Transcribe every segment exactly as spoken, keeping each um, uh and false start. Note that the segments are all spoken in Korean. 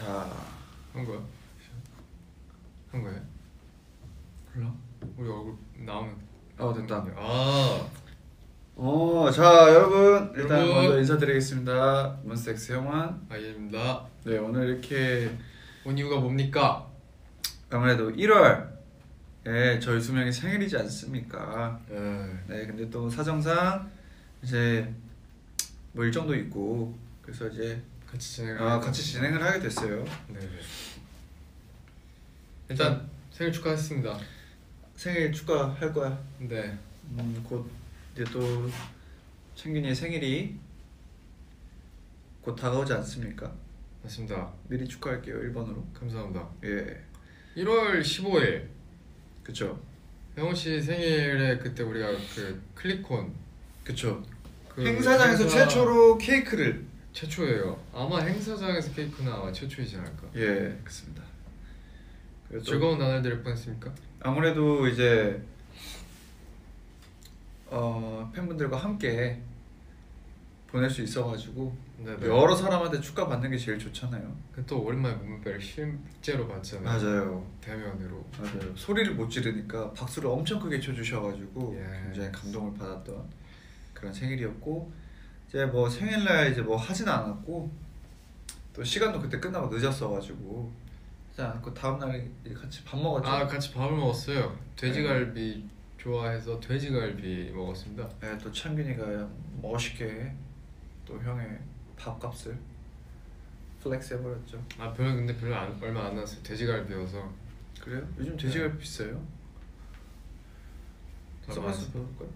자, 한 거야? 한 거야? 몰라. 우리 얼굴 나오면. 어 됐다. 아. 어, 자 여러분 일단 여러분. 먼저 인사드리겠습니다. 몬스타엑스 형환. 아이입니다. 네, 오늘 이렇게 온 이유가 뭡니까? 아무래도 일월에 저희 두 명의 생일이지 않습니까? 네. 네, 근데 또 사정상 이제 뭐 일정도 있고 그래서 이제 같이 진행을. 아 같이 진행을 하게 됐어요. 네네. 일단 생일 축하했습니다. 생일 축하할 거야. 네. 음, 곧 이제 또 창균이의 생일이 곧 다가오지 않습니까? 맞습니다. 미리 축하할게요. 일 번으로. 감사합니다. 예. 일월 십오일. 그쵸. 형원 씨 생일에 그때 우리가 그 클리콘. 그쵸. 그 행사장에서 행사... 최초로 케이크를. 최초예요. 아마 행사장에서 케이크는 아마 최초이지 않을까. 예, 그렇습니다. 즐거운 나날 될 뻔했습니까? 아무래도 이제 어, 팬분들과 함께 보낼 수 있어가지고 네네. 여러 사람한테 축하 받는 게 제일 좋잖아요. 또 오랜만에 몸매를 실제로 봤잖아요. 맞아요. 대면으로. 맞아요. 소리를 못 지르니까 박수를 엄청 크게 쳐주셔가지고 예. 굉장히 감동을 받았던 그런 생일이었고, 이제 뭐 생일날 이제 뭐 하진 않았고 또 시간도 그때 끝나고 늦었어가지고 하지 않았고 다음날 같이 밥 먹었죠. 아, 같이 밥을 먹었어요. 돼지갈비 네. 좋아해서 돼지갈비 먹었습니다. 네, 또 창균이가 멋있게 또 형의 밥값을 플렉스 해버렸죠. 아, 별로 근데 별로 안, 얼마 안 나왔어요. 돼지갈비여서. 그래요? 요즘 돼지갈비 네. 비싸요? 써봐서 볼까요?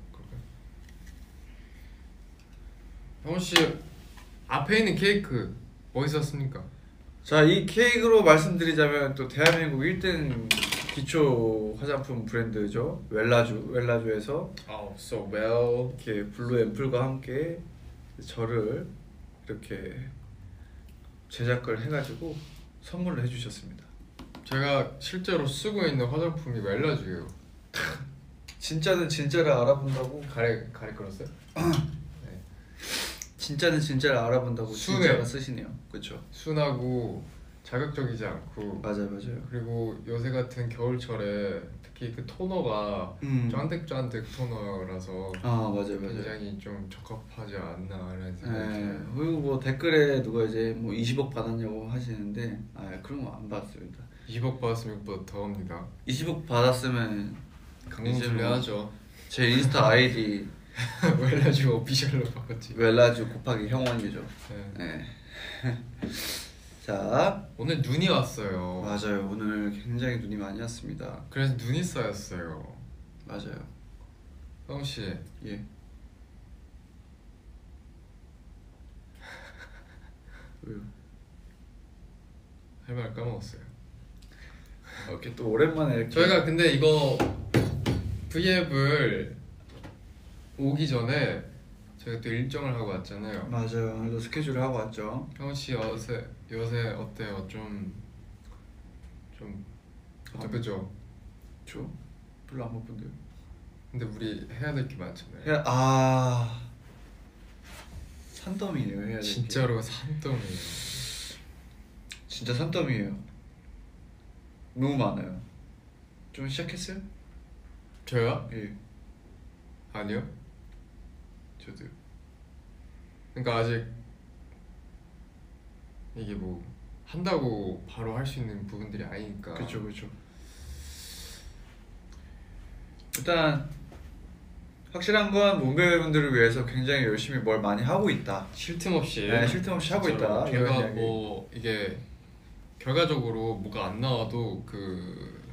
형원 씨 앞에 있는 케이크 어디서 샀습니까? 자, 이 케이크로 말씀드리자면 또 대한민국 일 등 기초 화장품 브랜드죠. 웰라주, 웰라주에서 Oh, so well. 이렇게 블루 앰플과 함께 저를 이렇게 제작을 해가지고 선물을 해주셨습니다. 제가 실제로 쓰고 있는 화장품이 웰라주예요. 진짜는 진짜를 알아본다고. 가래 가래 끌었어요? 네. 진짜는 진짜를 알아본다고 순해. 진짜가 쓰시네요. 그렇죠. 순하고 자극적이지 않고. 맞아요, 맞아요. 그리고 요새 같은 겨울철에 특히 그 토너가 음. 쫀득쫀득 토너라서 아, 맞아요, 맞아요. 굉장히 좀 적합하지 않나라는 생각이 네. 들어요. 그리고 뭐 댓글에 누가 이제 뭐 이십억 받았냐고 하시는데, 아, 그런 거 안 받았습니다. 이십억 받았으면 이것보다 더 합니다. 이십억 받았으면 강공술래하죠. 제 인스타 아이디 웰라주 오피셜로 바꿨지. 웰라주 곱하기 형원이죠. 네. 네. 자, 오늘 눈이 왔어요. 맞아요. 오늘 굉장히 눈이 많이 왔습니다. 그래서 눈이 쌓였어요. 맞아요. 형원 씨. 예. 왜요? 할 말 까먹었어요. 이렇게 또 오랜만에 이렇게 저희가 근데 이거 브이앱을 오기 전에 저희가 또 일정을 하고 왔잖아요. 맞아요. 오늘도 스케줄을 하고 왔죠. 형원 씨 요새 요새 어때요? 좀 좀 바쁘죠? 저 별로 안 바쁜데요. 근데 우리 해야 될 게 많잖아요. 해야, 아, 산더미예요. 해야 될 게. 진짜로 산더미예요. 진짜 산더미예요. 너무 많아요. 좀 시작했어요? 저요? 예. 아니요. 저도요. 그러니까 아직 이게 뭐 한다고 바로 할 수 있는 부분들이 아니니까. 그렇죠, 그렇죠. 일단 확실한 건 몸베이분들을 위해서 굉장히 열심히 뭘 많이 하고 있다. 쉴 틈 없이. 네, 쉴 틈 없이 하고 있다. 저희가 이런 뭐 이게 결과적으로 뭐가 안 나와도 그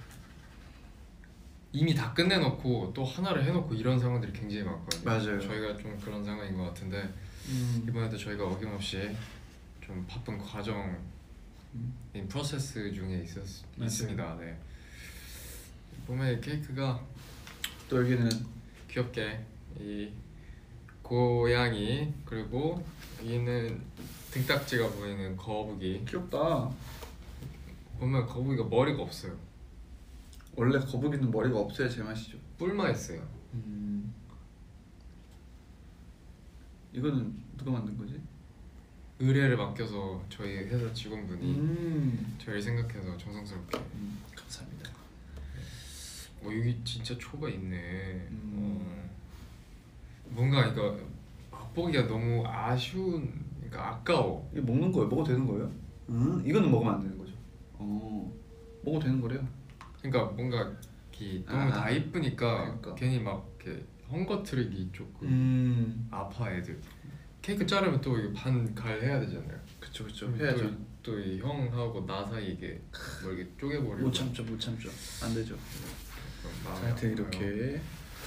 이미 다 끝내놓고 또 하나를 해놓고 이런 상황들이 굉장히 많거든요. 맞아요. 저희가 좀 그런 상황인 것 같은데 음. 이번에도 저희가 어김없이 좀 바쁜 과정인 음. 프로세스 중에 있었, 맞아요. 있습니다. 네. 보면 케이크가 또 여기는 귀엽게 이 고양이 그리고 여기는 등딱지가 보이는 거북이. 귀엽다. 보면 거북이가 머리가 없어요. 원래 거북이는 머리가 없어야 제맛이죠. 뿔만 있어요. 음. 이거는 누가 만든 거지? 의뢰를 맡겨서 저희 회사 직원분이 음. 저희를 생각해서 정성스럽게. 음, 감사합니다. 어 여기 진짜 초가 있네. 음. 어, 뭔가 이거 맛보기가 너무 아쉬운, 그러니까 아까워. 이거 먹는 거예요? 먹어도 되는 거예요? 음, 이거는 먹으면 안 되는 거죠. 어, 먹어도 되는 거래요. 그러니까 뭔가 이 너무 아, 다 이쁘니까 그러니까. 괜히 막 이렇게 헝거트리기 조금 음, 아파 애들. 케이크 자르면 또 이게 반갈 해야 되잖아요. 그쵸 그쵸 해야죠. 또 이 형하고 나 사이 이게 뭐 이렇게 쪼개버리고. 못 참죠 못 참죠. 안 되죠. 자, 마음이 하여튼 아파요. 이렇게.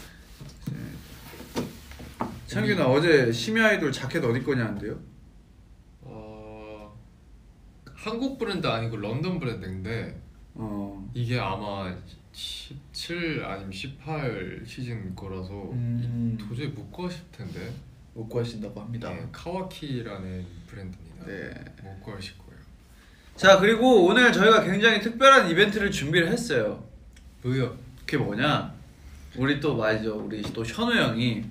창균아 어제 심야 아이돌 자켓 어디 거냐는데요? 어 한국 브랜드 아니고 런던 브랜드인데 어. 이게 아마 십칠 아니면 십팔 시즌 거라서 음. 이 도저히 못 구하실 텐데. 못 구하신다고 합니다. 네, 카와키라는 브랜드입니다. 네. 못 구하실 거예요. 자 그리고 오늘 저희가 굉장히 특별한 이벤트를 준비를 했어요. 뭐요? 그게 뭐냐? 우리 또 말이죠. 우리 또 현우 형이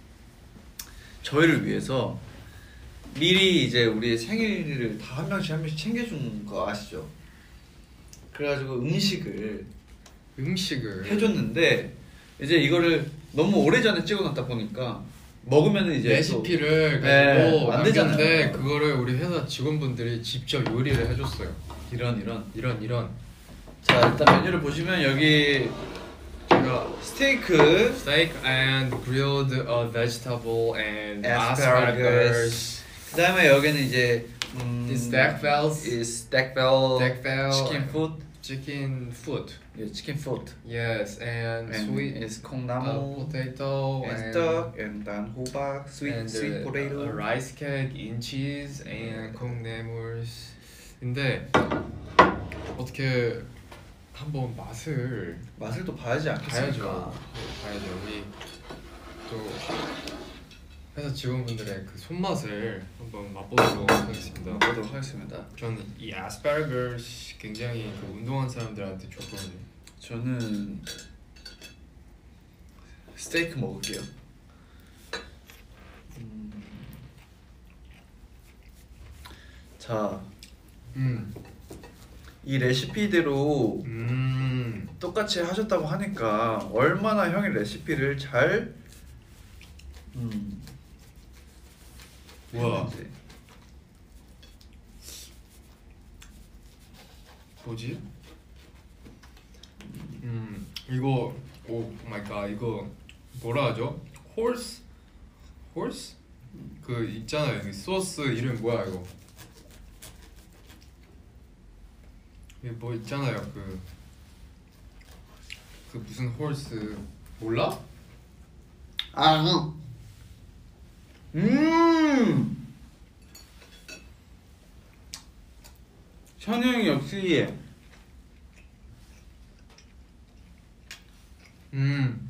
저희를 위해서 미리 이제 우리 생일을 다 한 명씩 한 명씩 챙겨준 거 아시죠? 그래가지고 음식을 음식을 해줬는데 이제 이거를 너무 오래전에 찍어놨다 보니까 먹으면은 이제 레시피를 또, 가지고 네, 안 되잖아요. 남겼는데 그거를 우리 회사 직원분들이 직접 요리를 해줬어요. 이런 이런 이런 이런. 자 일단 메뉴를 보시면 여기 제가 스테이크 steak and grilled uh, vegetable and asparagus. asparagus, 그 다음에 여기는 이제 음, Is steak bells? is steak bell, steak bell, chicken food, chicken foot. yeah, chicken food, Yes, and, and sweet is uh, 콩나물, potato and and duck, and 단 호박, sweet and sweet uh, potato. a rice cake in cheese and 콩나물. 근데 어떻게 한번 맛을 맛을 또 봐야지 않겠습니까? 봐야죠. 봐야죠. 우리 또 회사 직원분들의 그 손맛을 한번 맛보도록 하겠습니다. 먹도록 하겠습니다. 저는 이 아스파라거스 굉장히 그 운동한 사람들한테 좋거든요. 저는 스테이크 먹을게요. 음. 자, 음. 이 레시피대로 음. 똑같이 하셨다고 하니까 얼마나 형이 레시피를 잘 음. 우와. 했는지. 뭐지? 음. 이거 오 마이 갓 이거 뭐라 하죠? 홀스? 홀스? 그 있잖아요. 그 소스 이름 뭐야 이거? 이게 뭐 있잖아요. 그 그 무슨 홀스 몰라? 아, 음, 현우 형이 역시 음.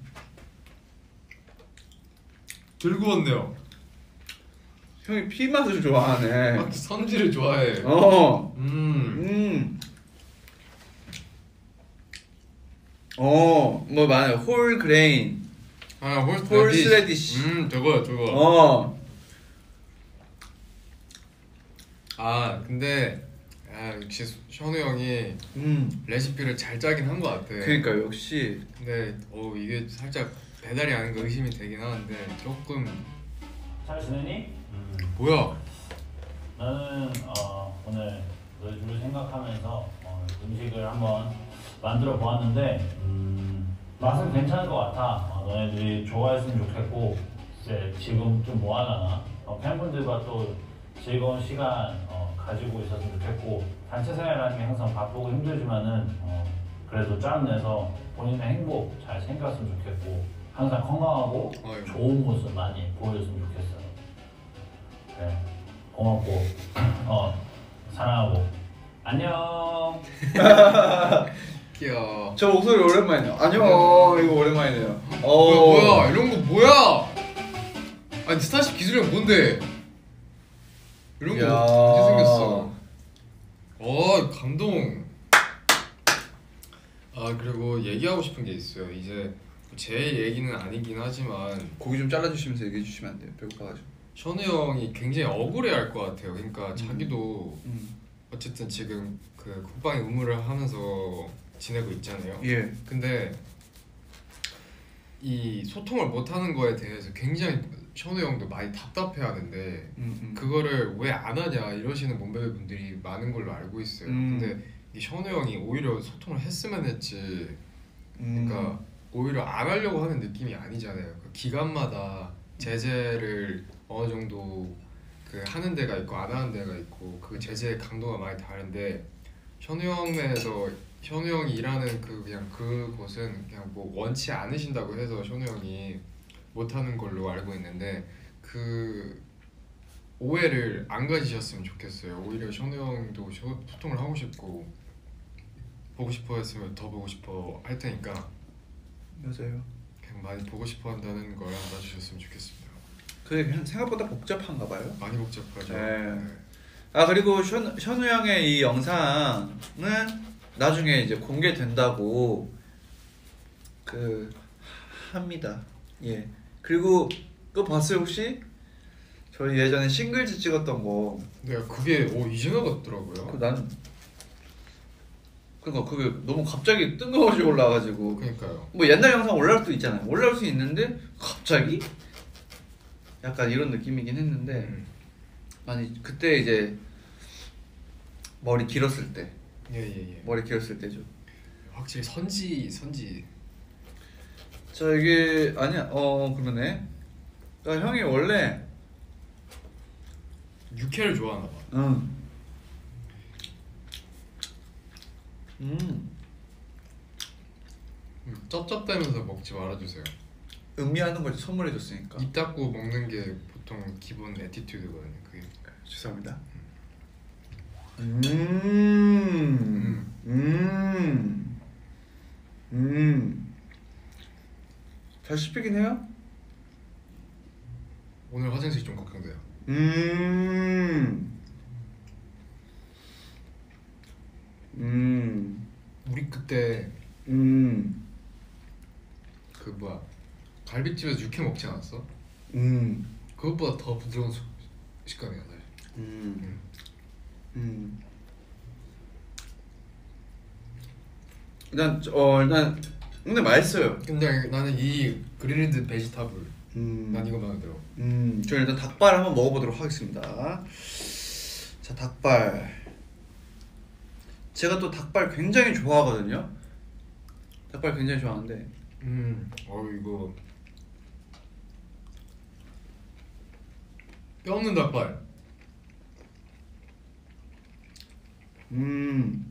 즐거웠네요. 형이 피 맛을 좋아하네. 아, 선지를 좋아해. 어, 음. 음, 어, 뭐 많아요. 홀 그레인, 아, 홀스 홀스 레디시. 레디시. 음, 저거요, 저거. 어, 아, 근데 아, 역시 현우 형이 음, 레시피를 잘 짜긴 한 것 같아. 그러니까 역시 근데 어 이게 살짝 배달이 아닌 거 의심이 되긴 하는데 조금 잘 지내니? 음, 뭐야? 나는 어, 오늘 너희 둘을 생각하면서 어, 음식을 한번 만들어 보았는데 음, 맛은 괜찮을 것 같아. 어, 너네들이 좋아했으면 좋겠고 이제 지금 좀 뭐하나 어, 팬분들과 또 즐거운 시간 어, 가지고 있었으면 좋겠고 단체 생활이라는 게 항상 바쁘고 힘들지만은 어, 그래도 짬 내서 본인의 행복 잘 챙겼으면 좋겠고 항상 건강하고 어휴. 좋은 모습 많이 보여줬으면 좋겠어요. 네, 고맙고 어 사랑하고 안녕. 귀여워. 저 목소리 오랜만이네요. 안녕, 이거 오랜만이네요. 어, 뭐야, 뭐야 이런 거 뭐야? 아니 스타쉽 기술력 뭔데? 이런 거 야. 어떻게 생겼어? 어 감동. 아 그리고 얘기하고 싶은 게 있어요. 이제 제 얘기는 아니긴 하지만 고기 좀 잘라주시면서 얘기해 주시면 안 돼요? 배고파가지고. 션우 형이 굉장히 억울해할 것 같아요. 그러니까 음. 자기도 음. 어쨌든 지금 그 국방의 의무를 하면서 지내고 있잖아요. 예. 근데 이 소통을 못하는 거에 대해서 굉장히 션우 형도 많이 답답해하는데 음, 음. 그거를 왜 안 하냐 이러시는 몸베베 분들이 많은 걸로 알고 있어요. 음. 근데 이 션우 형이 오히려 소통을 했으면 했지. 그러니까 음. 오히려 안 하려고 하는 느낌이 아니잖아요. 그 기간마다 제재를 어느 정도 그 하는 데가 있고 안 하는 데가 있고 그 제재의 강도가 많이 다른데 션우 형에서 션우 형이 일하는 그 그냥 그곳은 그냥 뭐 원치 않으신다고 해서 션우 형이 못하는 걸로 알고 있는데 그 오해를 안 가지셨으면 좋겠어요. 오히려 션우 형도 소- 소통을 하고 싶고 보고 싶어 했으면 더 보고 싶어 할 테니까 맞아요. 그냥 많이 보고 싶어 한다는 걸 알아주셨으면 좋겠습니다. 그게 그냥 생각보다 복잡한가 봐요. 많이 복잡하죠. 네. 아 그리고 션, 션우 형의 이 영상은 나중에 이제 공개된다고 그 합니다. 예. 그리고 그거 봤어요 혹시? 저희 예전에 싱글즈 찍었던 거. 내가 그게 오 이제 나갔더라고요. 그 난 그니까 그게 너무 갑자기 뜬금없이 올라와가지고 그러니까요. 뭐 옛날 영상 올라올 수도 있잖아요. 올라올 수 있는데 갑자기 약간 이런 느낌이긴 했는데 음. 아니 그때 이제 머리 길었을 때 예예예. 예. 머리 길었을 때죠. 확실히 선지 선지. 자 이게 아니야 어 그러네. 그러니까 형이 원래 육회를 좋아하나 봐. 응. 음 음, 쩝쩝대면서 먹지 말아주세요. 음미하는 걸 선물해줬으니까. 입 닫고 먹는 게 보통 기본 애티튜드거든요. 그게. 죄송합니다. 음, 음, 음. 잘 씹히긴 해요. 오늘 화장실 좀 걱정돼요. 음, 음, 우리 그때 음, 그 뭐야 갈비집에서 육회 먹지 않았어? 음, 그것보다 더 부드러운 소- 식감이야 사실. 음, 음. 일단 어 일단 근데 맛있어요. 근데 나는 이 그릴드 베지타블 음. 난 이거 마음에 들어. 음, 저 일단 닭발 한번 먹어보도록 하겠습니다. 자, 닭발. 제가 또 닭발 굉장히 좋아하거든요. 닭발 굉장히 좋아하는데 음, 어 이거 뼈 없는 닭발. 음,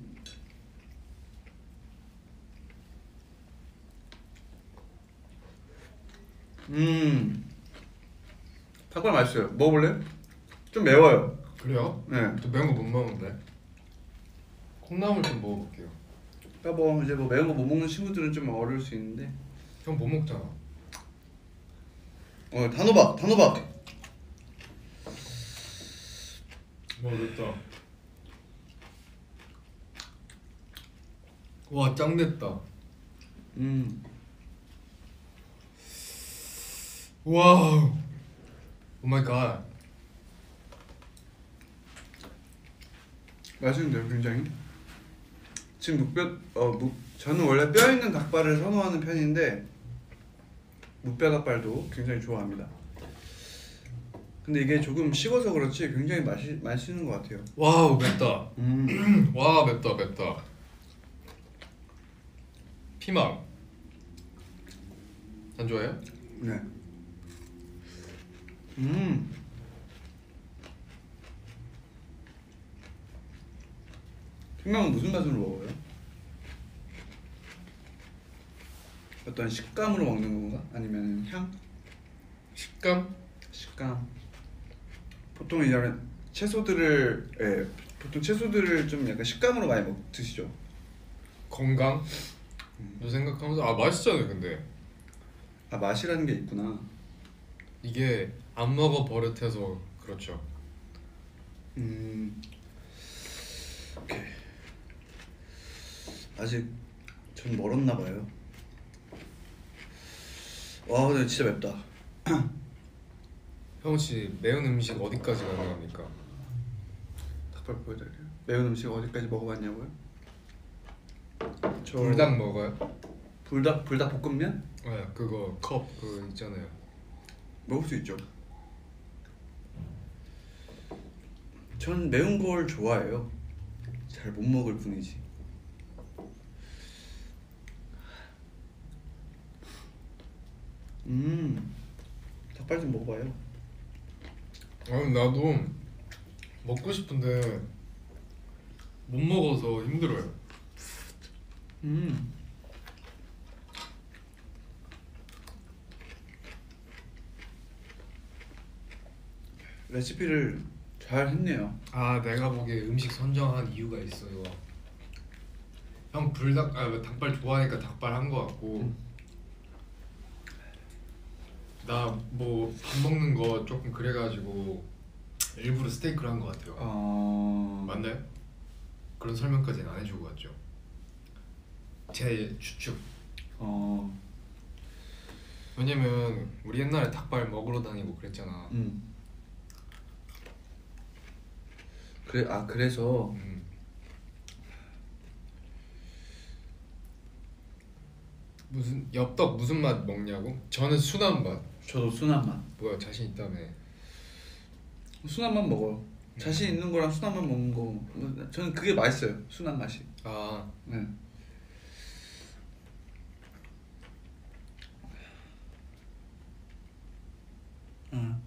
음, 닭발 맛있어요. 먹어볼래요? 좀 매워요. 그래요? 네. 또 매운 거 못 먹는데. 콩나물 좀 먹어볼게요. 그러니까 뭐 이제 뭐 매운 거 못 먹는 친구들은 좀 어려울 수 있는데. 형 뭐 먹잖아. 어, 단호박, 단호박. 와 맵다. 와 짱맵다. 음, 와우. 오 마이 갓. 맛있는데요, 굉장히. 지금 무뼈, 어, 무, 저는 원래 뼈 있는 닭발을 선호하는 편인데 무뼈 닭발도 굉장히 좋아합니다. 근데 이게 조금 식어서 그렇지 굉장히 맛이 맛있는 것 같아요. 와우 맵다. 음, 와 맵다 맵다. 피망. 안 좋아해요? 네. 음, 생명은 무슨 맛으로 먹어요? 어떤 식감으로 먹는 건가? 아니면 향? 식감? 식감. 보통 이제 채소들을 예, 보통 채소들을 좀 약간 식감으로 많이 먹 드시죠. 건강? 또 생각하면서 아 맛있잖아요 근데 아 맛이라는 게 있구나. 이게 안 먹어 버릇해서 그렇죠. 음, 오케이. 아직 전 멀었나 봐요. 와 근데 진짜 맵다. 형 혹시 매운 음식 어디까지 가능합니까? 닭발 보여드려요. 매운 음식 어디까지 먹어봤냐고요? 저 불닭 먹어요? 불닭 불닭 볶음면 네, 그거 컵 그거 있잖아요. 먹을 수 있죠. 전 매운 걸 좋아해요. 잘 못 먹을 뿐이지. 음, 닭발 좀 먹어봐요. 아 나도 먹고 싶은데 못 먹어서 힘들어요. 음, 레시피를 잘 했네요. 아 내가 보기에 음식 선정한 이유가 있어요. 형 불닭 아 닭발 좋아하니까 닭발 한 거 같고 음. 나 뭐 밥 먹는 거 조금 그래가지고 일부러 스테이크를 한 거 같아요. 어, 맞나요? 그런 설명까지는 안 해주고 갔죠. 제 추측. 어, 왜냐면 우리 옛날에 닭발 먹으러 다니고 그랬잖아. 음. 그래, 아 그래서 음. 무슨 엽떡 무슨 맛 먹냐고? 저는 순한 맛. 저도 순한 맛. 뭐야 자신 있다며. 순한 맛 먹어요. 자신 있는 거랑 순한 맛 먹는 거, 뭐, 저는 그게 맛있어요. 순한 맛이. 아 네. 응.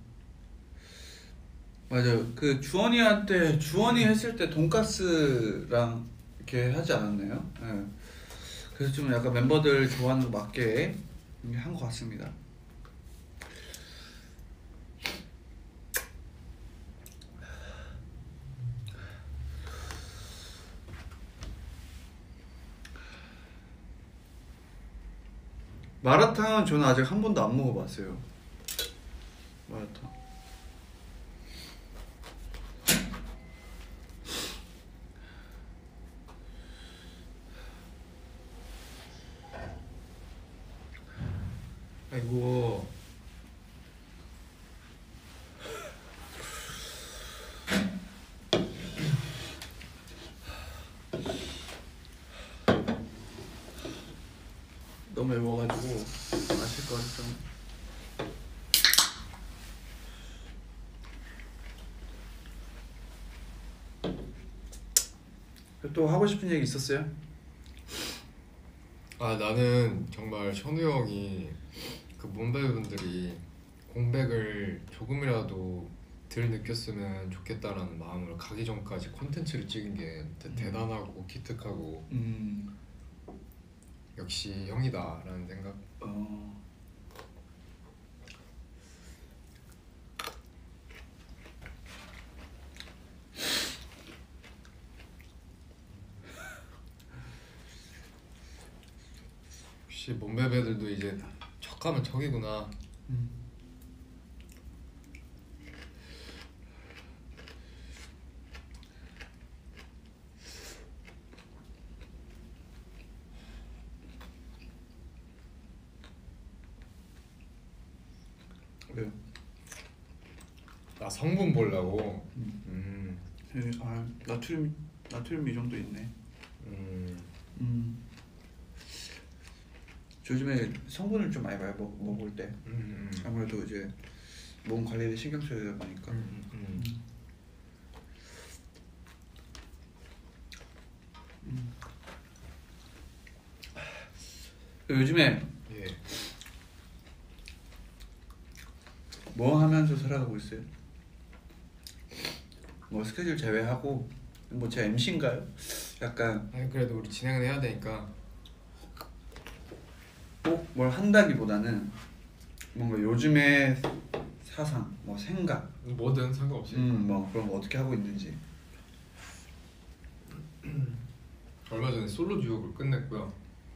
맞아요. 그 주원이한테 주원이 했을 때 돈까스랑 이렇게 하지 않았나요? 네. 그래서 좀 약간 멤버들 좋아하는 거 맞게 한 것 같습니다. 마라탕은 저는 아직 한 번도 안 먹어봤어요. 마라탕. 아이고. 너무 매워가지고 마실 거 좀. 또 하고 싶은 얘기 있었어요? 아 나는 정말 현우 형이 그 몸베이분들이 공백을 조금이라도 덜 느꼈으면 좋겠다라는 마음으로 가기 전까지 콘텐츠를 찍은 게 대- 대단하고 기특하고 음, 역시 형이다라는 생각. 어, 역시 몸베베들도 이제 척하면 척이구나. 음. 왜요? 나 성분 보려고. 음. 음. 예, 아, 나트륨 나트륨 이 정도 있네. 음. 음. 요즘에 성분을 좀 많이 많이 먹, 먹을 때 음. 음. 아무래도 이제 몸 관리를 신경 써야 되니까. 음. 음. 음. 요즘에 예. 뭐 하면서 살아가고 있어요? 뭐 스케줄 제외하고 뭐 제 엠씨인가요? 약간 아니 그래도 우리 진행은 해야 되니까. 꼭 뭘 한다기보다는 뭔가 요즘의 사상, 뭐 생각, 뭐든 상관없이. 음, 뭐 그런 거 어떻게 하고 있는지. 얼마 전에 솔로 듀오를 끝냈고요.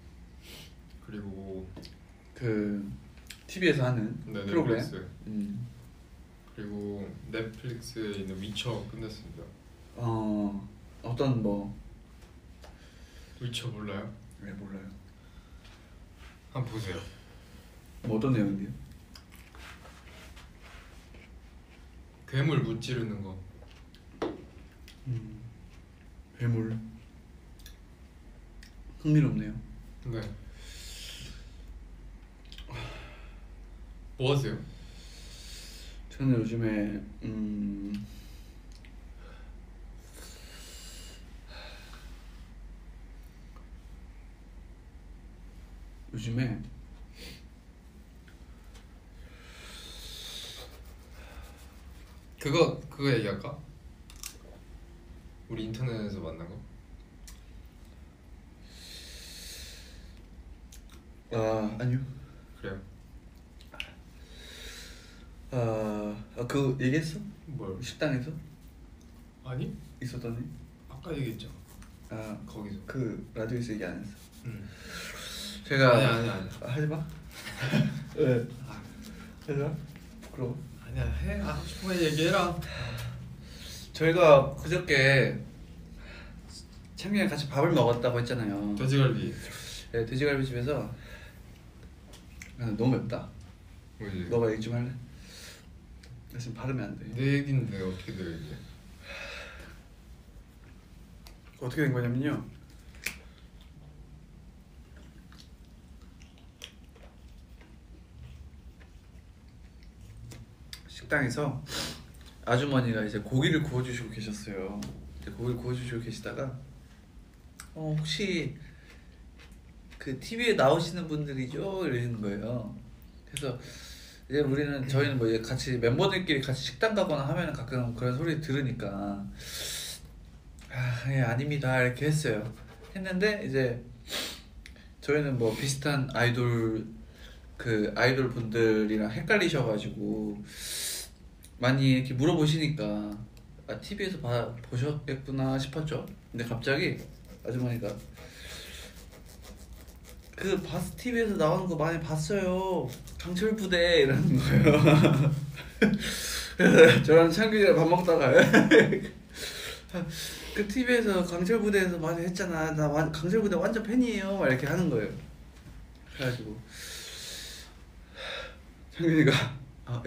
그리고 그 티비에서 하는 네, 프로그램. 넷플릭스. 음. 그리고 넷플릭스에 있는 위쳐 끝냈습니다. 어 어떤 뭐 위쳐 몰라요? 네, 몰라요. 한번 보세요. 뭐 어떤 내용인데요? 괴물 무찌르는 거. 음, 괴물. 흥미롭네요. 네. 뭐 하세요? 저는 요즘에 음 요즘에 그거 그거 얘기할까? 우리 인터넷에서 만난 거? 아 아니요. 그래요. 아, 아 그거 얘기했어? 뭘? 식당에서 아니? 있었더니 아까 얘기했죠. 아 거기서. 그 라디오에서 얘기 안 했어. 응. 제가 아니 아니 아니. 아, 하지 마. 왜? 하지 마. 부끄러워. 아니야 해. 아, 하고 싶은 거 얘기해라. 저희가 그저께 창민이랑 같이 밥을 먹었다고 했잖아요. 돼지갈비. 네, 돼지갈비 집에서 아, 너무 맵다. 뭐지? 너가 얘기 좀 할래? 나 지금 발음이 안 돼. 내 얘긴데 어떻게 돼 이게? 어떻게 된 거냐면요. 식당에서 아주머니가 이제 고기를 구워주시고 계셨어요. 이제 고기를 구워주시고 계시다가 어 혹시 그 티비에 나오시는 분들이죠? 이러시는 거예요. 그래서 이제 우리는 저희는 뭐 이제 같이 멤버들끼리 같이 식당 가거나 하면은 가끔 그런 소리 들으니까 아, 예, 아닙니다 이렇게 했어요. 했는데 이제 저희는 뭐 비슷한 아이돌 그 아이돌 분들이랑 헷갈리셔가지고 많이 이렇게 물어보시니까 아 티비에서 봐 보셨겠구나 싶었죠. 근데 갑자기 아주머니가 그 바스 티비에서 나오는 거 많이 봤어요. 강철 부대 이러는 거예요. 그래서 저랑 창균이랑 밥 먹다가 그 티비에서 강철 부대에서 많이 했잖아. 나 완, 강철 부대 완전 팬이에요. 막 이렇게 하는 거예요. 그래가지고 창균이가 아,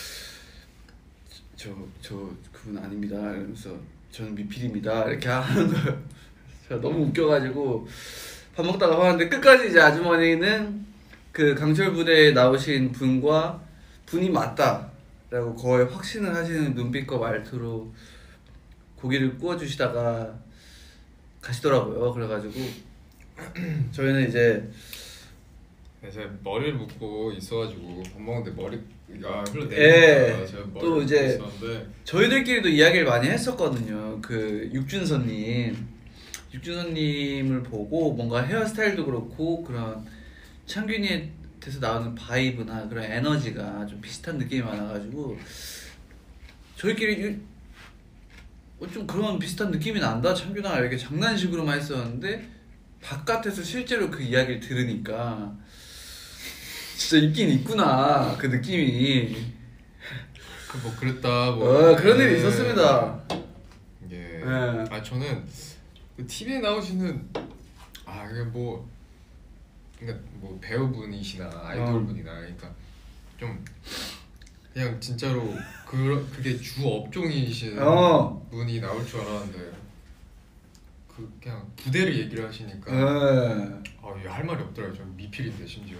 저, 저 그분 아닙니다. 이러면서 저는 미필입니다. 이렇게 하는 거예요. 제가 너무 웃겨가지고 밥 먹다가 봤는데 끝까지 이제 아주머니는 그 강철 부대에 나오신 분과 분이 맞다라고 거의 확신을 하시는 눈빛과 말투로 고기를 구워주시다가 가시더라고요. 그래가지고 저희는 이제 네, 제가 머리를 묶고 있어가지고 밥 먹는데 머리가 흘러내리니까 예, 제가 머리를 또 묶고 이제 있었는데 저희들끼리도 이야기를 많이 했었거든요. 그 육준서님 육준서님을 보고 뭔가 헤어스타일도 그렇고 그런 창균이한테서 나오는 바이브나 그런 에너지가 좀 비슷한 느낌이 많아가지고 저희끼리 유, 어, 좀 그런 비슷한 느낌이 난다 창균아 이렇게 장난식으로만 했었는데 바깥에서 실제로 그 이야기를 들으니까 진짜 있긴 있구나 그 느낌이. 뭐 그랬다 뭐 어, 그런 일이 있었습니다. 예. 네. 아 저는 그 티비에 나오시는 아 이게 뭐 그러니까 뭐 배우분이시나 아이돌분이나 그러니까 좀 그냥 진짜로 그 그게 주 업종이신 어. 분이 나올 줄 알았는데 그 그냥 부대를 얘기를 하시니까 네. 아할 말이 없더라고요. 저는 미필인데 심지어.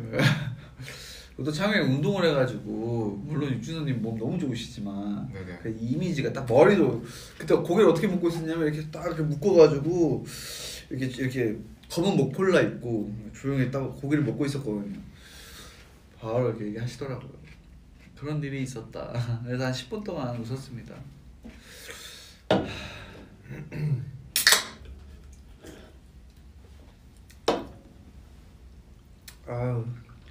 또 창현이 운동을 해가지고 물론 육준호님 몸 너무 좋으시지만 네네. 그 이미지가 딱 머리도 그때 고개를 어떻게 묶고 있었냐면 이렇게 딱 이렇게 묶어가지고 이렇게 이렇게 검은 목폴라 입고 조용히 딱 고기를 먹고 있었거든요. 바로 이렇게 얘기하시더라고요. 그런 일이 있었다. 그래서 한 십 분 동안 웃었습니다. 아유.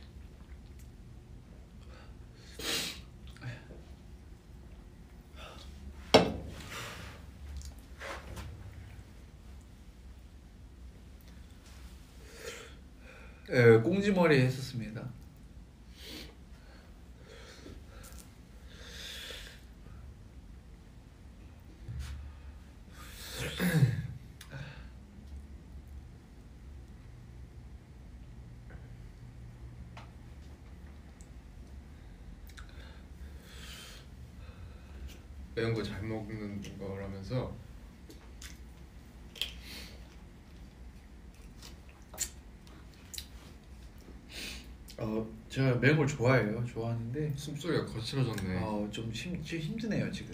예, 꽁지머리 했었습니다. 매운 거 잘 먹는 거라면서. 어 제가 매운 걸 좋아해요. 좋아하는데 숨소리가 거칠어졌네. 어좀 힘, 좀 힘드네요 지금.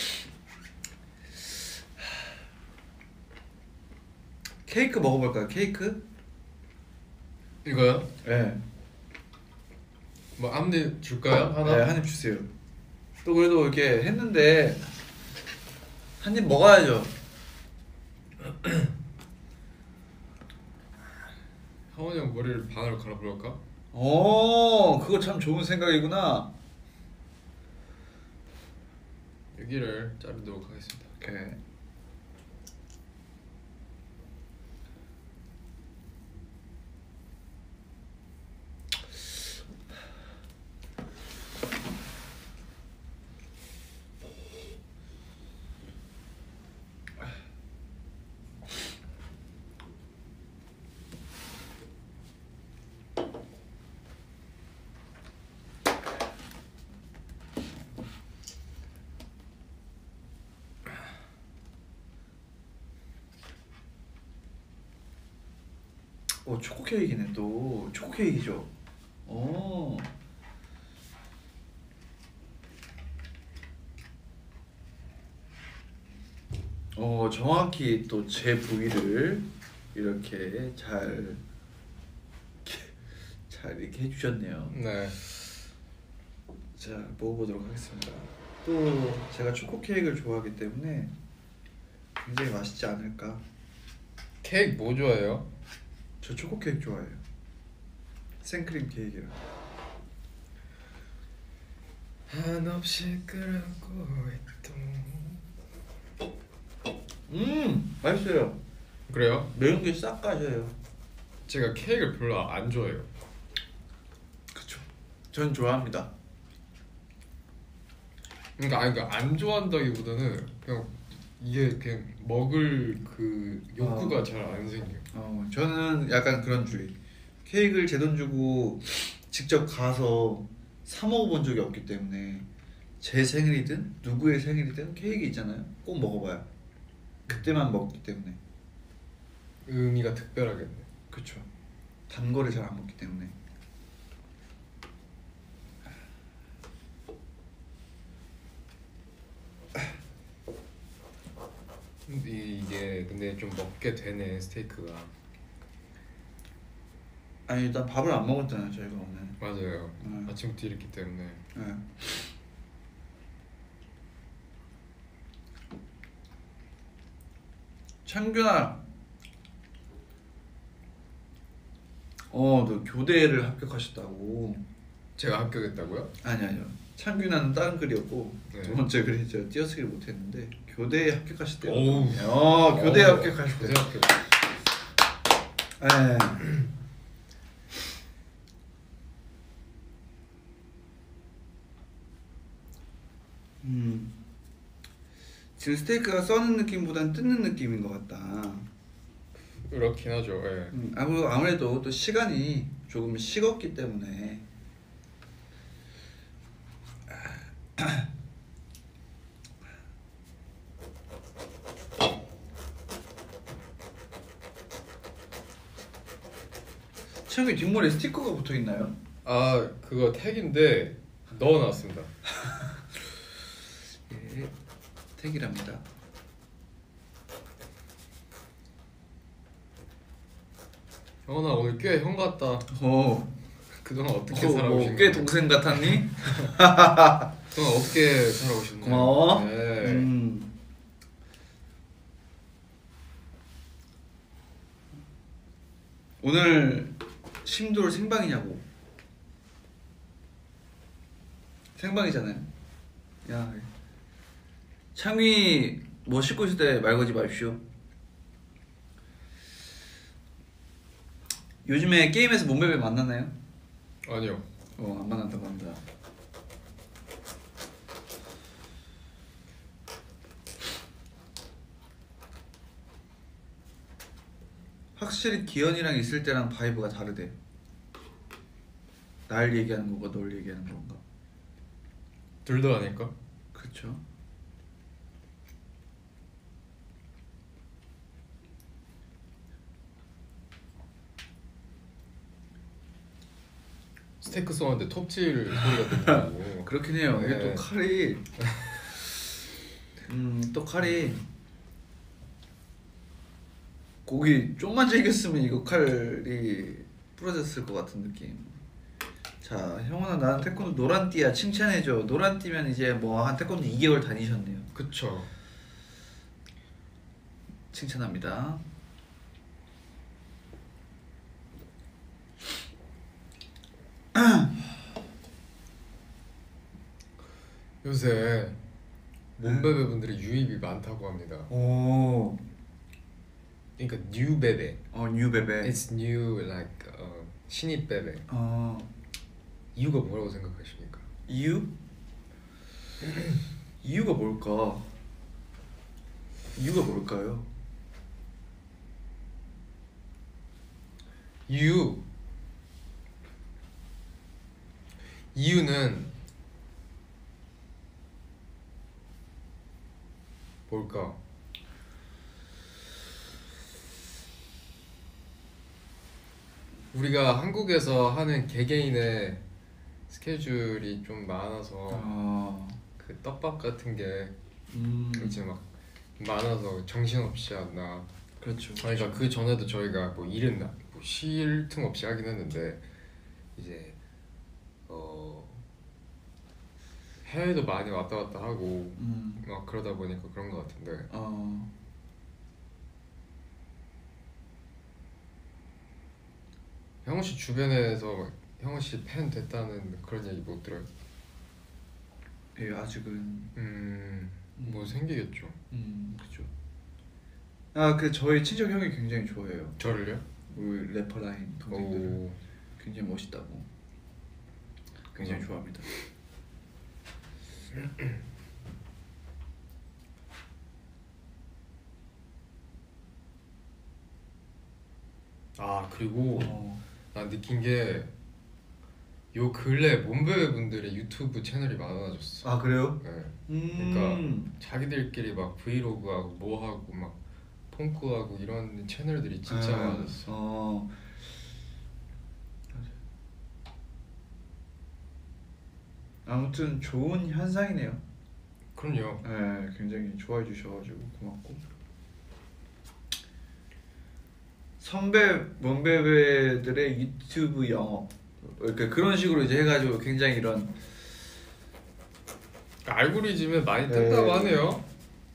케이크 먹어볼까요? 케이크? 이거요? 네. 뭐 앞니 줄까요? 하나? 네, 한 입 주세요. 또 그래도 이렇게 했는데 한 입 먹어야죠. 하원이 형 머리를 반으로 갈아버릴까? 오, 그거 참 좋은 생각이구나. 여기를 자르도록 하겠습니다. 오케이. 오, 초코 케이크네 또. 초코 케이크죠. 오. 어, 정확히 또 제 부위를 이렇게 잘 잘 이렇게 해주셨네요. 네. 자, 먹어보도록 하겠습니다. 또 제가 초코 케이크를 좋아하기 때문에 굉장히 맛있지 않을까. 케이크 뭐 좋아해요? 저 초코 케이크 좋아해요. 생크림 케이크랑. 한없이 끓고 있던. 음, 맛있어요. 그래요? 매운 게 싹 가져요. 제가 케이크를 별로 안 좋아해요. 그쵸. 전 좋아합니다. 그러니까 아니 그러니까 안 좋아한다기보다는 그냥 이게 그냥 먹을 그 욕구가 어. 잘 안 생겨요. 어, 저는 약간 그런 주의. 케이크를 제 돈 주고 직접 가서 사 먹어본 적이 없기 때문에 제 생일이든 누구의 생일이든 케이크 있잖아요. 꼭 먹어봐요. 그때만 먹기 때문에. 의미가 특별하겠네. 그쵸. 단 거를 잘 안 먹기 때문에. 근데 이게 근데 좀 먹게 되네 스테이크가. 아니 일단 밥을 안 먹었잖아요 저희가 오늘. 맞아요. 음. 아침부터 이랬기 때문에. 네. 창균아, 어, 너 교대를 합격하셨다고. 제가 합격했다고요? 아니 아니요. 창균아는 다른 글이었고 네. 두 번째 글이 제가 띄어쓰기를 못했는데 교대에 합격하셨대요. 오우. 어, 교대에 오, 합격하셨대요. 교대 합격. 네. 음. 지금 스테이크가 써는 느낌보다는 뜯는 느낌인 것 같다. 그렇긴 하죠. 예. 음, 아무 아무래도 또 시간이 조금 식었기 때문에. 최근에 뒷머리에 스티커가 붙어 있나요? 아 그거 택인데 넣어놨습니다. 예, 택이랍니다. 형아 오늘 꽤 형 같다. 어, 그동안 어떻게 어, 살아오신 뭐, 꽤 거예요? 동생 같았니? 그동안 어떻게 살아오셨나요? 고마워. 네. 음. 오늘 심돌 생방이냐고. 생방이잖아요. 야, 창위 뭐 씻고 있을 때 말 걸지 마십시오. 요즘에 게임에서 몸베베 만나나요? 아니요. 어, 안 만난다고 합니다. 확실히 기현이랑 있을 때랑 바이브가 다르대. 날 얘기하는 건가 널 얘기하는 건가? 둘 다 아닐까? 그렇죠. 스테이크 쏘는데 톱질 소리가 들리고. 그렇긴 해요. 네. 이게 또 칼이 음또 칼이 고기 좀만 질겼으면 이거 칼이 부러졌을 것 같은 느낌. 자, 형원아 나는 태권도 노란띠야 칭찬해줘. 노란띠면 이제 뭐 한 태권도 이 개월 다니셨네요. 그쵸. 칭찬합니다. 요새 몸베베 분들이 유입이 많다고 합니다. 오, 그러니까 뉴 베베. 어 뉴베베. It's new like 어, 신입 베베. 어 이유가 뭐라고 생각하십니까? 이유? 이유가 뭘까? 이유가 뭘까요? 이유 이유는 뭘까? 우리가 한국에서 하는 개개인의 스케줄이 좀 많아서 아, 그 떡밥 같은 게 음, 이제 막 많아서 정신없이 하나. 그렇죠. 그러니까 그 전에도 저희가 뭐 일은 뭐 쉴 틈 없이 하긴 했는데 이제 어 해외도 많이 왔다 갔다 하고 음, 막 그러다 보니까 그런 것 같은데. 어, 형우 씨 주변에서 형우 씨 팬 됐다는 그런 얘기 못 들어요? 예, 아직은, 음, 뭐 생기겠죠. 음, 그죠. 아, 그 저희 친척 형이 굉장히 좋아해요. 저를요? 우리 래퍼 라인 동생들을 오, 굉장히 멋있다고, 굉장히 음. 좋아합니다. 아 그리고 어, 난 느낀 게 요 근래 몸베베 분들의 유튜브 채널이 많아졌어. 아 그래요? 네. 음, 그러니까 자기들끼리 막 브이로그 하고 뭐 하고 막 폰크 하고 이런 채널들이 진짜 아, 많아졌어. 어, 아무튼 좋은 현상이네요. 그럼요. 네, 굉장히 좋아해 주셔가지고 고맙고. 선배 문배배들의 유튜브 영업 이렇게 그런 식으로 이제 해가지고 굉장히 이런 알고리즘에 많이 뜬다고 네. 하네요.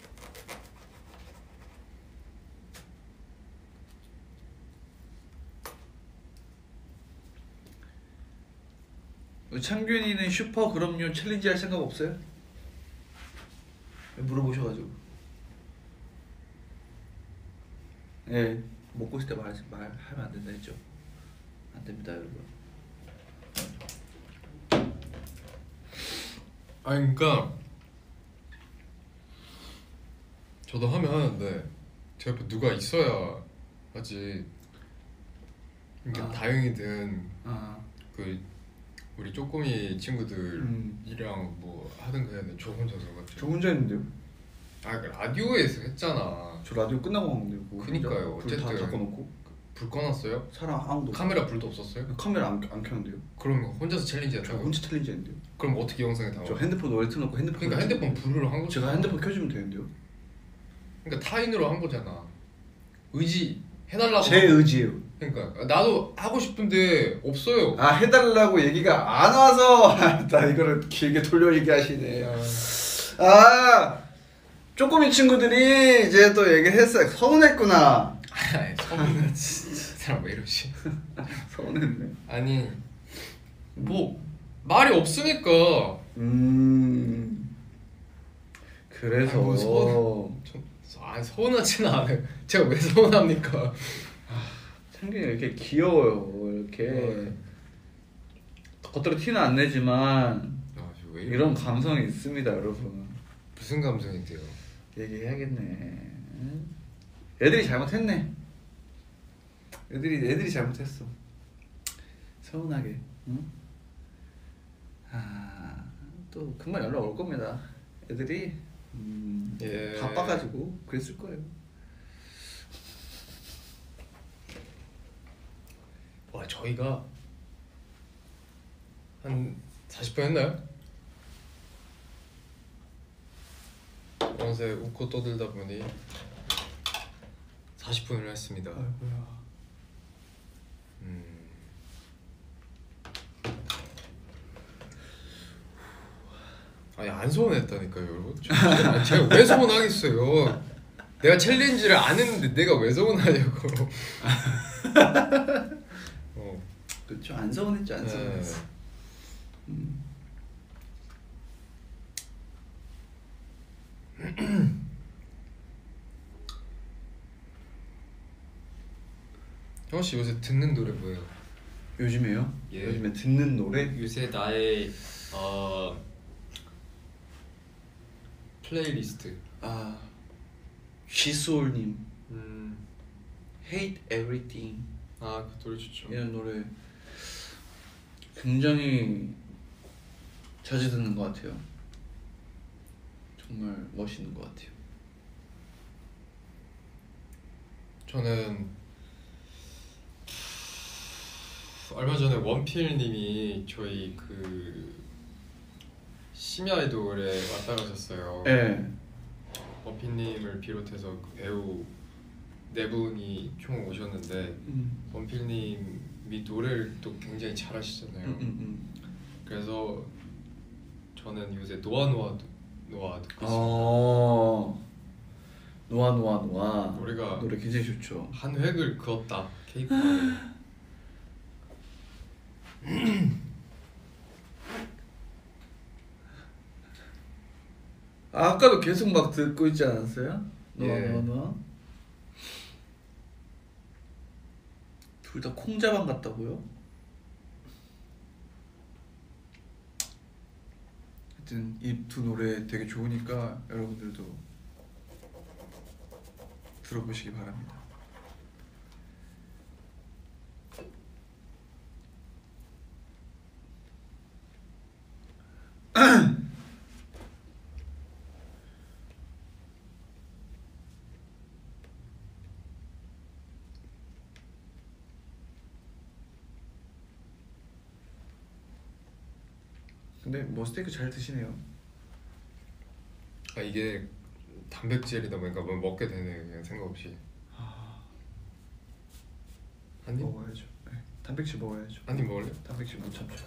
창균이는 슈퍼 그럼요 챌린지 할 생각 없어요? 물어보셔가지고. 예, 먹고 있을 때 말, 말하면 안 된다 했죠. 안 됩니다, 여러분. 아 그러니까 저도 하면 하는데 제 옆에 누가 있어야 하지. 그러니까 아. 다영이든 아, 그 우리 쪼꼬미 친구들이랑 음. 뭐 하든가 해야 돼. 저 혼자서 같이. 저 혼자 했는데요. 아 그 라디오에서 했잖아. 저 라디오 끝나고 한 건데요. 그거 그니까요, 혼자 불다 어쨌든. 닫아놓고 불 꺼놨어요? 사람 아무도 카메라 불도 없었어요? 없- 카메라 안, 안 켰는데요. 그럼 혼자서 챌린지 저 했다고? 혼자 챌린지 했는데요. 그럼 어떻게 영상에 담아? 저 핸드폰 원래 틀어놓고 핸드폰. 그러니까 핸드폰 불을 한 거죠. 제가 핸드폰 켜주면 되는데요. 그러니까 타인으로 한 거잖아. 의지 해달라고. 제 의지예요. 그러니까 나도 하고 싶은데 없어요. 아 해달라고 얘기가 안 와서 나 이거를 길게 돌려 얘기하시네. 아 쪼꼬미 친구들이 이제 또 얘기를 했어요. 서운했구나. 아이 서운해 진짜. 사람 왜 이러지? 서운했네. 아니 뭐 말이 없으니까. 음 그래서 아이고, 서운- 저, 아니 서운하지는 않아요. 제가 왜 서운합니까? 창균이 이렇게 귀여워요. 이렇게 네. 겉으로 티는 안 내지만 아, 저왜 이러- 이런 감성이 있습니다, 여러분. 무슨 감성인데요? 얘기해야겠네. 애들이 잘못했네. 애들이 애들이 잘못했어. 서운하게. 응? 아또 금방 연락 올 겁니다. 애들이 음, 예. 바빠가지고 그랬을 거예요. 와 저희가 한 사십 분 했나요? 어느새 웃고 떠들다 보니 사십 분을 했습니다. 아이고야. 음. 아니 안 서운했다니까요 여러분. 제가, 제가 왜 서운하겠어요. 내가 챌린지를 안 했는데 내가 왜 서운하냐고. 어. 그렇죠. 안 서운했죠. 안 네. 서운했어. 음. 형씨 요새 듣는 노래 뭐예요? 요즘에요? 예. 요즘에 듣는 노래? 요새 나의 어 플레이리스트. 아, 쉬소울님 음. Hate Everything 아, 그 노래 좋죠. 이런 노래 굉장히 자주 듣는 것 같아요. 정말 멋있는 것 같아요. 저는 얼마 전에 원필님이 저희 그 심야 아이돌에 왔다 가셨어요. 네. 원필님을 비롯해서 그 배우 네 분이 총 오셨는데 음. 원필님이 노래를 또 굉장히 잘하시잖아요. 음, 음, 그래서 저는 요새 노아노아 노아 듣고 있습니다. 어. 노아 노아 노아 노래가 노래 굉장히 좋죠. 한 획을 그었다 K-팝에. 아, 아까도 계속 막 듣고 있지 않았어요? 노아 예. 노아 노아. 둘 다 콩자반 같다고요? 하여튼 이 두 노래 되게 좋으니까 여러분들도 들어보시기 바랍니다. 근데 뭐 스테이크 잘 드시네요. 아 이게 단백질이다 보니까 뭐 먹게 되네 그냥 생각 없이. 한 입? 먹어야죠. 네, 단백질 먹어야죠. 한 입 먹을래? 단백질 못 참죠.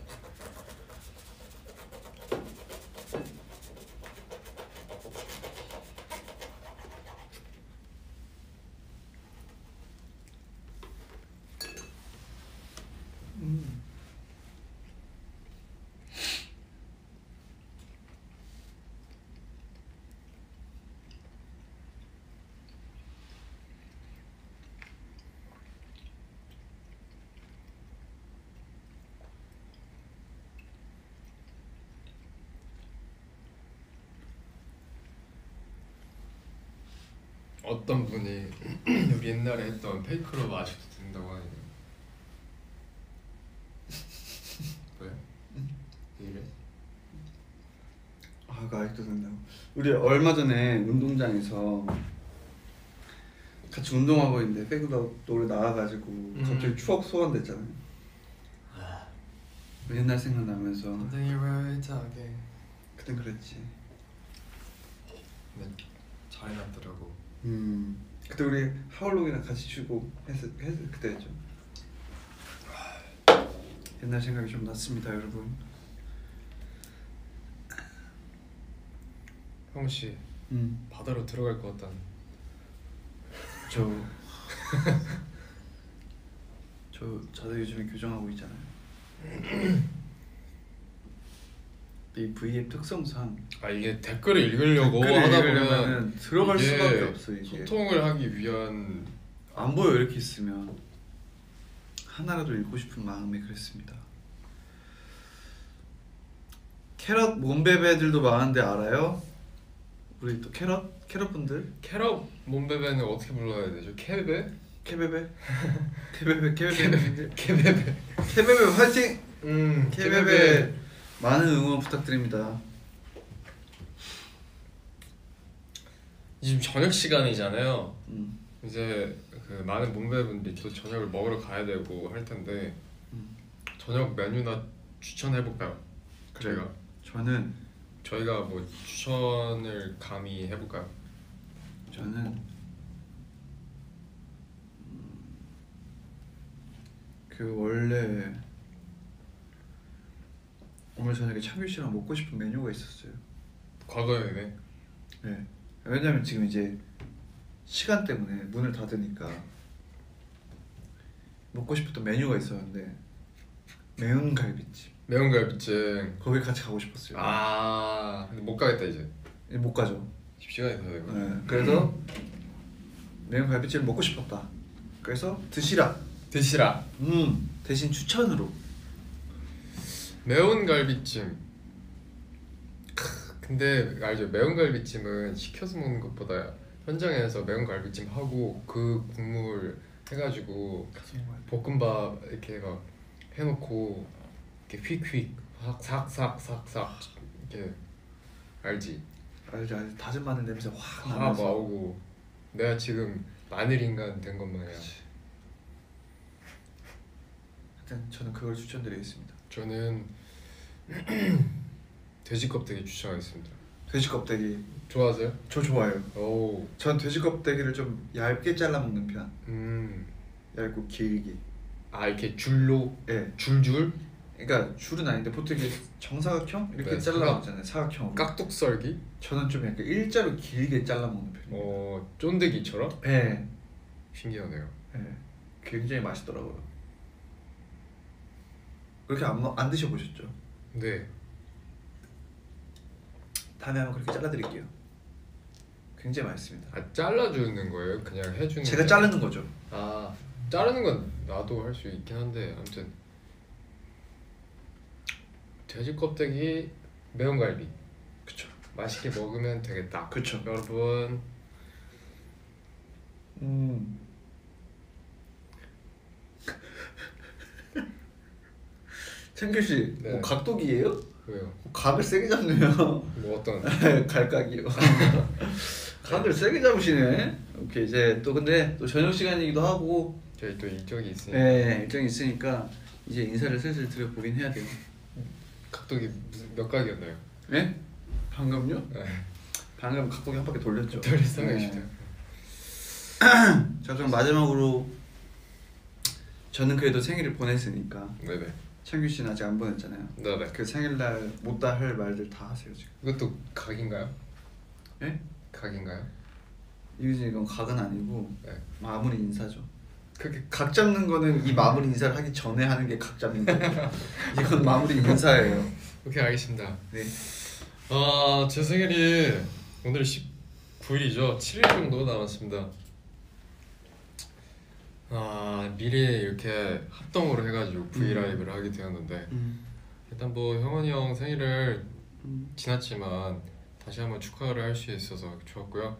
음. 어떤 분이 우리 옛날에 했던 페이크러브 아직도 듣는다고 하네요. 왜? 왜 이래? 아, 그 아직도 된다고. 우리 얼마 전에 운동장에서 같이 운동하고 있는데 페이크도 노래 나와가지고 음. 갑자기 추억 소환됐잖아요. 옛날 생각나면서 Something right again. 그땐 그랬지. 근데 잘 해놨더라고. 음. 그때 우리 하울록이랑 같이 쉬고 했을 했 그때였죠. 옛날 생각이 좀 났습니다, 여러분. 형씨 음. 바다로 들어갈 것 같다는. 저 저 저도 요즘에 교정하고 있잖아요. 이 V앱 특성상 아 이게 댓글을 읽으려고 댓글을 하다 읽으려면은 보면 들어갈 이게 수밖에 없어. 이게 소통을 하기 위한. 안 보여. 이렇게 있으면 하나라도 읽고 싶은 마음에 그랬습니다. 캐럿 몸베베들도 많은데 알아요? 우리 또 캐럿 캐럿 분들 캐럿 몸베베는 어떻게 불러야 되죠? 캐베베? 캐베베 캐베베 캐베베 캐베베. 캐베베 화이팅! 음 캐베베 많은 응원 부탁드립니다. 지금 저녁 시간이잖아요. 음. 이제 그 많은 몸베분들이 또 저녁을 먹으러 가야 되고 할 텐데 음. 저녁 메뉴나 추천해 볼까요? 저희가 저는 저희가 뭐 추천을 감히 해볼까요? 저는 음, 그 원래 오늘 저녁에 창규 씨랑 먹고 싶은 메뉴가 있었어요. 과거에네. 네. 왜냐면 지금 이제 시간 때문에 문을 닫으니까 먹고 싶었던 메뉴가 있었는데 매운 갈비찜. 매운 갈비찜. 거기 같이 가고 싶었어요. 아 근데 못 가겠다 이제. 못 가죠. 시간이 다 되고. 네. 그래서 매운 갈비찜을 먹고 싶었다. 그래서 드시라. 드시라. 음 대신 추천으로. 매운 갈비찜. 크, 근데 알죠? 매운 갈비찜은 시켜서 먹는 것보다 현장에서 매운 갈비찜 하고 그 국물 해가지고 볶음밥 이렇게 막 해놓고 이렇게 휙휙 삭삭삭삭삭 이렇게 알지? 알지 알지. 다진 마늘 냄새 확 다 나면서. 나오고 내가 지금 마늘 인간 된 것 마냥. 하여튼 저는 그걸 추천드리겠습니다. 저는 돼지 껍데기 추천하겠습니다. 돼지 껍데기 좋아하세요? 저 좋아해요. 오. 전 돼지 껍데기를 좀 얇게 잘라 먹는 편. 음. 얇고 길게. 아 이렇게 줄로 예. 줄줄 그러니까 줄은 아닌데 보통 이게 정사각형 이렇게 네, 잘라 사각- 먹잖아요. 사각형. 깍둑 썰기? 저는 좀 약간 일자로 길게 잘라 먹는 편이에요. 어 쫀득이처럼? 예. 신기하네요. 예. 굉장히 맛있더라고요. 그렇게 안, 먹- 안 드셔보셨죠? 네. 다음에 한번 그렇게 잘라드릴게요. 굉장히 맛있습니다. 아 잘라주는 거예요? 그냥 해주는 제가 거예요? 자르는 거죠. 아 자르는 건 나도 할 수 있긴 한데 아무튼 돼지 껍데기 매운 갈비 그쵸. 맛있게 먹으면 되겠다. 그쵸. 여러분 음. 창규 씨, 네. 뭐 각도기예요? 왜요? 각을 세게 잡네요. 뭐 어떤 갈각이요. 각을 세게 잡으시네. 오케이 이제 또 근데 또 저녁 시간이기도 하고 저희 또 일정이 있으니까 네 일정이 있으니까 이제 인사를 슬슬 드려보긴 해야 돼요. 각도기 무슨 몇 각이었나요? 네? 방금요? 네. 방금 각도기 한 바퀴 돌렸죠. 돌릴 생각이시죠? 네. 자 그럼 마지막으로 저는 그래도 생일을 보냈으니까 네네. 창규 씨는 아직 안 보냈잖아요. 네네. 그 생일날 못다 할 말들 다 하세요 지금. 이것도 각인가요? 예? 각인가요? 이건 이건 각은 아니고 네. 마무리 인사죠. 그게 각 잡는 거는 이 마무리 인사를 하기 전에 하는 게 각 잡는 거고 이건 마무리 인사예요. 오케이 알겠습니다. 네. 아, 제 생일이 오늘 십구 일이죠. 칠 일 정도 남았습니다. 아, 미리 이렇게 합동으로 해가지고 브이라이브를 하게 되었는데 음. 일단 뭐 형원이 형 생일을 음. 지났지만 다시 한번 축하를 할 수 있어서 좋았고요.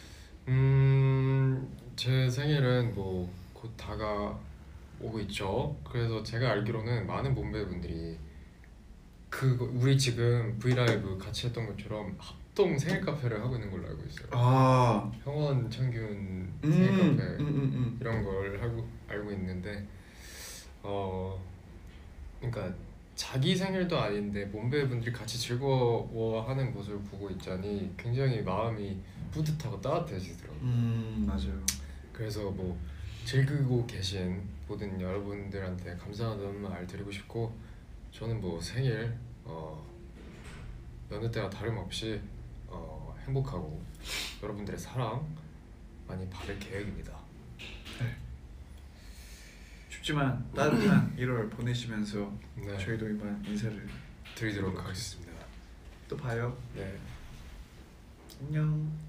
음, 제 생일은 뭐 곧 다가오고 있죠. 그래서 제가 알기로는 많은 몸베분들이 그 우리 지금 브이라이브 같이 했던 것처럼 합동 생일 카페를 하고 있는 걸로 알고 있어요. 아. 형원, 창균 음. 생일 음, 카페 음, 음. 이런 걸 알고 알고 있는데 어 그러니까 자기 생일도 아닌데 몸베분들이 같이 즐거워하는 모습을 보고 있자니 굉장히 마음이 뿌듯하고 따뜻해지더라고요. 음 맞아요. 그래서 뭐 즐기고 계신 모든 여러분들한테 감사하다는 말 드리고 싶고 저는 뭐 생일 어 여느 때와 다름없이 어 행복하고 여러분들의 사랑 많이 받을 계획입니다. 춥지만 따뜻한 일월 보내시면서 네. 저희도 이만 인사를 드리도록 하겠습니다. 또 봐요. 네. 안녕.